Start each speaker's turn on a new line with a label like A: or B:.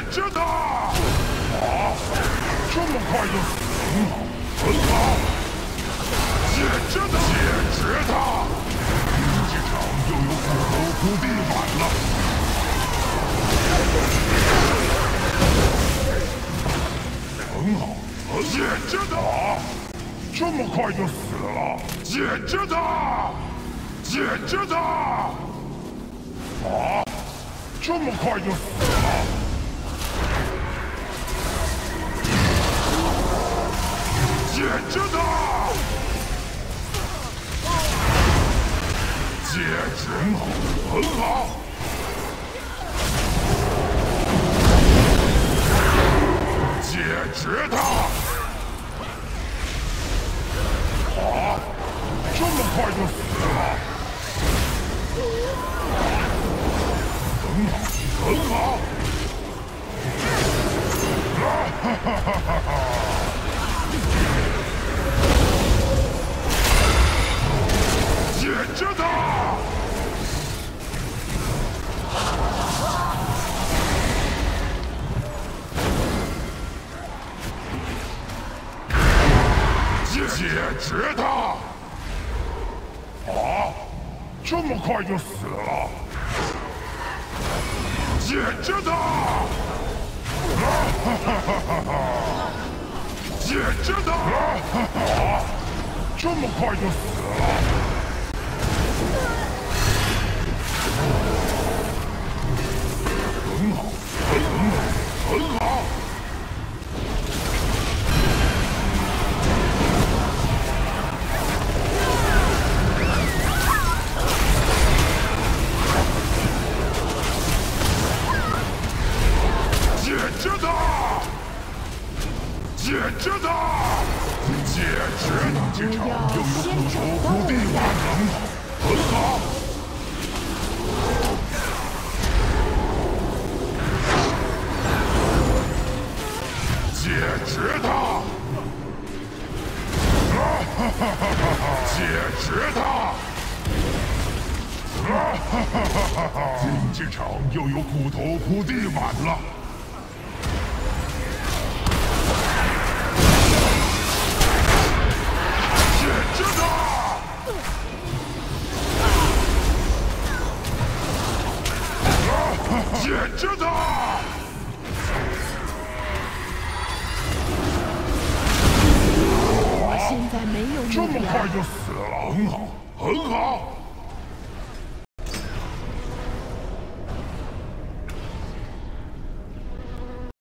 A: 决他！啊，这么快就死了？很好，解决他！解决他！竞技场又有骨头铺地板了。很好，解决他！这么快就死了？解决他！解决他！啊，这么快就死了？解决他！解决好，很好。解决他！啊，这么快就死了？很好，很好。哈哈哈哈哈！解决他！解决他！啊，这么快就死了？解决他！哈哈哈哈哈！解决他！啊，这么快就死了？很好，很好，很好。解决他！解决他！解决他！这场又有骨头铺地板了，很好。解决他！哈哈哈哈！解决他！哈哈哈哈！竞技场又有骨头铺地板了。解决他！解决他！
B: 我现在没有目标。
A: 这么快就死了？很好，很好。